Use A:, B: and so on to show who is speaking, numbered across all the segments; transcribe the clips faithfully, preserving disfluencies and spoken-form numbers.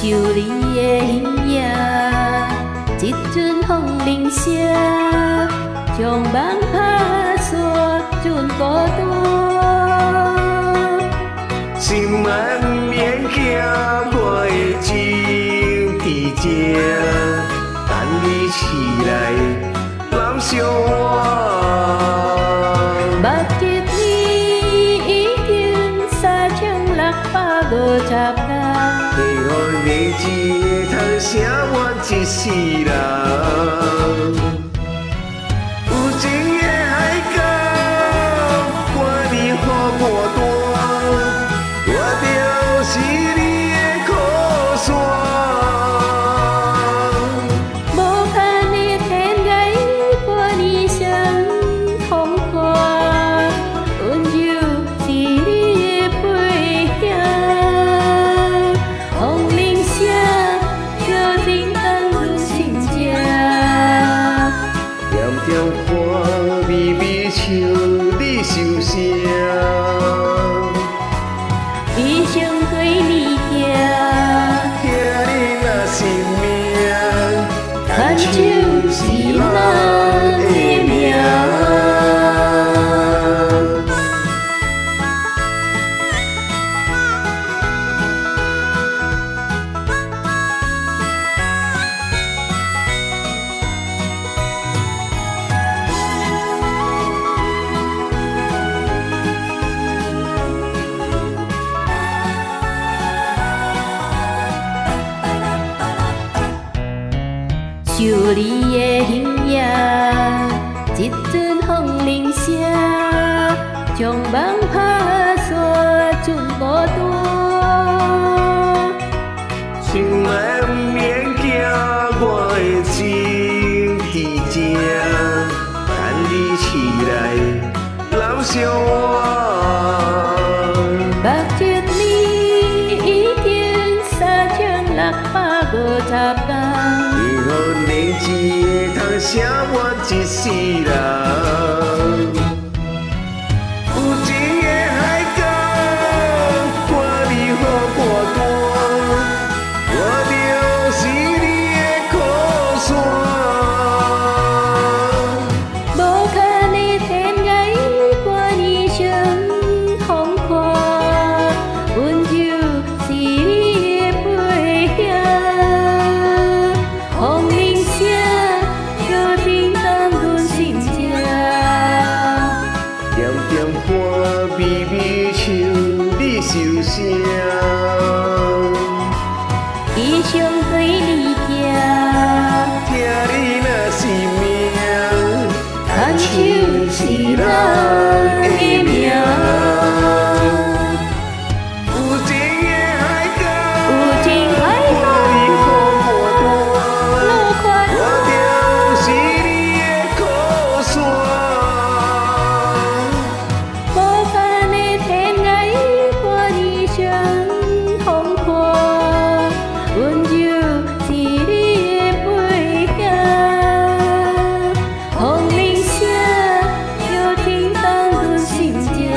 A: 想你的形影，一阵风铃声，将梦拍散，准孤单。
B: 心万免惊，我的情伫这，等你起来，人相换。
A: 目睭你已经三千六百五十天。
B: 希望日子会通写完一世人。有情的海角，我你好孤单，我就是你的靠山。
A: 无看的天涯，我你相风看，温柔是你的背影。风铃声，叫叮当阮心情。
B: 点点看，微微像你受伤。
A: 一生对你行，
B: 听你那性命，
A: 牵手是咱的命。想你的形影，一阵风铃声，将梦拍散，准孤单。
B: 心万免惊，我的情伫这，等你起来，人相换。
A: 目睭你已经三千六百五十天。
B: 希望日子会通写完一世人。有情的海角，我你好孤单，我就是你的靠山。
A: 无看的天涯，我你相风看，温柔是你的背影。风铃声，叫叮当阮心情。
B: 点点看，微微像你受伤。
A: 一生对你行，
B: 听你那性命，
A: 牵手是咱的命。
B: 有情的海角，
A: 有情海角，
B: 我你好孤单，
A: 路宽
B: 我就是你的靠山。
A: 无看的天涯，我你相风看，温柔是你的背影。风铃声，叫叮当阮心情。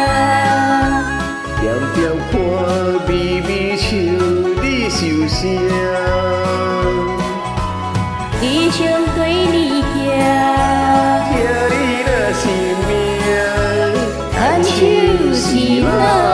B: 点点看，微微像你受伤。
A: 一生对你行，
B: 听你那性命，
A: 牵手是咱